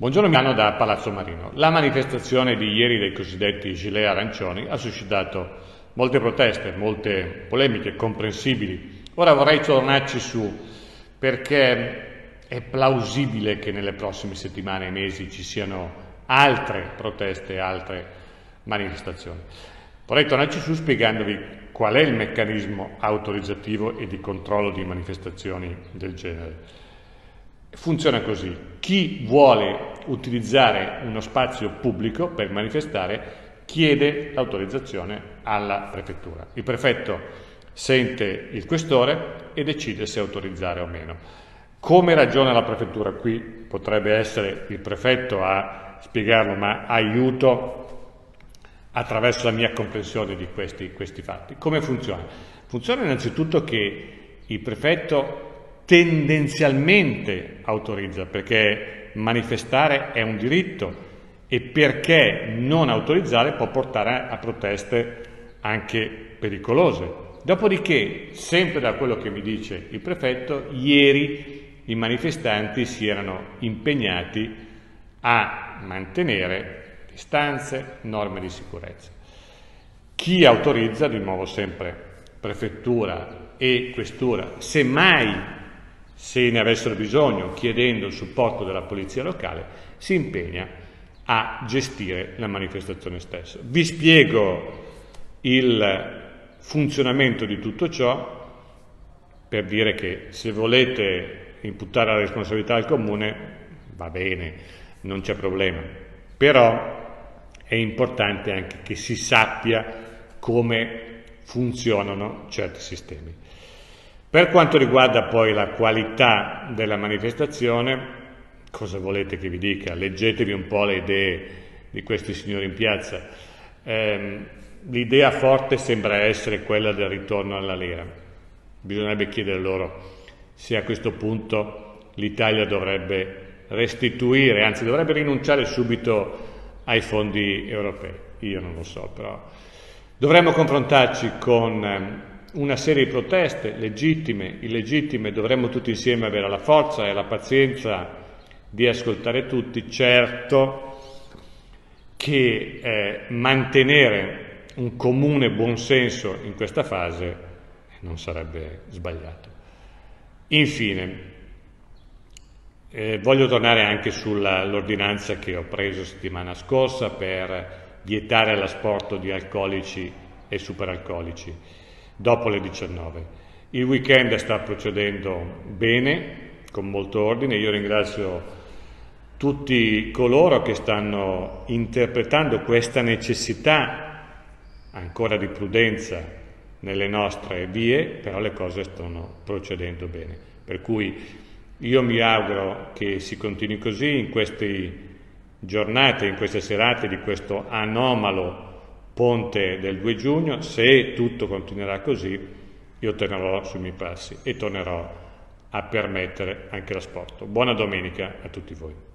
Buongiorno Milano da Palazzo Marino. La manifestazione di ieri dei cosiddetti gilet arancioni ha suscitato molte proteste, molte polemiche comprensibili. Ora vorrei tornarci su perché è plausibile che nelle prossime settimane e mesi ci siano altre proteste, altre manifestazioni. Vorrei tornarci su spiegandovi qual è il meccanismo autorizzativo e di controllo di manifestazioni del genere. Funziona così: chi vuole utilizzare uno spazio pubblico per manifestare chiede l'autorizzazione alla prefettura. Il prefetto sente il questore e decide se autorizzare o meno. Come ragiona la prefettura? Qui potrebbe essere il prefetto a spiegarlo, ma aiuto attraverso la mia comprensione di questi fatti. Come funziona? Funziona innanzitutto che il prefetto tendenzialmente autorizza, perché manifestare è un diritto e perché non autorizzare può portare a proteste anche pericolose. Dopodiché, sempre da quello che mi dice il prefetto, ieri i manifestanti si erano impegnati a mantenere distanze, norme di sicurezza. Chi autorizza, di nuovo sempre prefettura e questura, semmai se ne avessero bisogno, chiedendo il supporto della polizia locale, si impegna a gestire la manifestazione stessa. Vi spiego il funzionamento di tutto ciò per dire che se volete imputare la responsabilità al comune va bene, non c'è problema, però è importante anche che si sappia come funzionano certi sistemi. Per quanto riguarda poi la qualità della manifestazione, cosa volete che vi dica? Leggetevi un po' le idee di questi signori in piazza. L'idea forte sembra essere quella del ritorno alla lira. Bisognerebbe chiedere loro se a questo punto l'Italia dovrebbe restituire, anzi dovrebbe rinunciare subito ai fondi europei. Io non lo so, però dovremmo confrontarci con una serie di proteste, legittime, illegittime. Dovremmo tutti insieme avere la forza e la pazienza di ascoltare tutti. Certo che mantenere un comune buonsenso in questa fase non sarebbe sbagliato. Infine, voglio tornare anche sull'ordinanza che ho preso settimana scorsa per vietare l'asporto di alcolici e superalcolici dopo le 19. Il weekend sta procedendo bene, con molto ordine. Io ringrazio tutti coloro che stanno interpretando questa necessità ancora di prudenza nelle nostre vie, però le cose stanno procedendo bene. Per cui io mi auguro che si continui così in queste giornate, in queste serate di questo anomalo ponte del 2 giugno, se tutto continuerà così, io tornerò sui miei passi e tornerò a permettere anche l'asporto. Buona domenica a tutti voi.